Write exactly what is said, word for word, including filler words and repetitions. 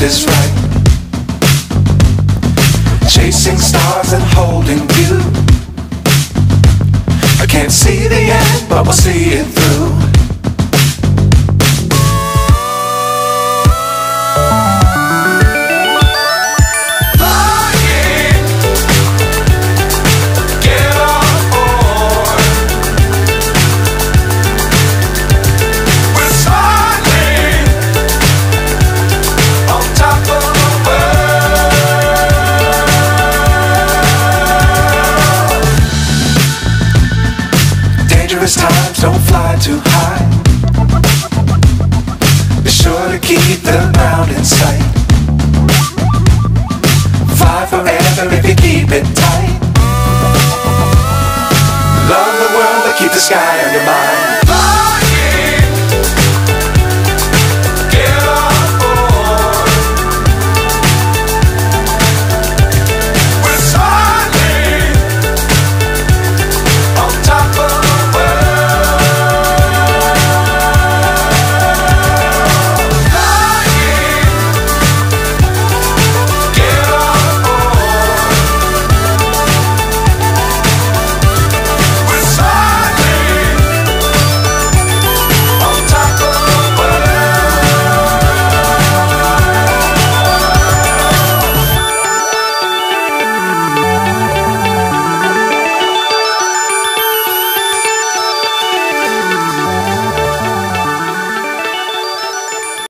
is right. Chasing stars and holding you. I can't see the end, but we'll see it through. Times don't fly too high. Be sure to keep the ground in sight.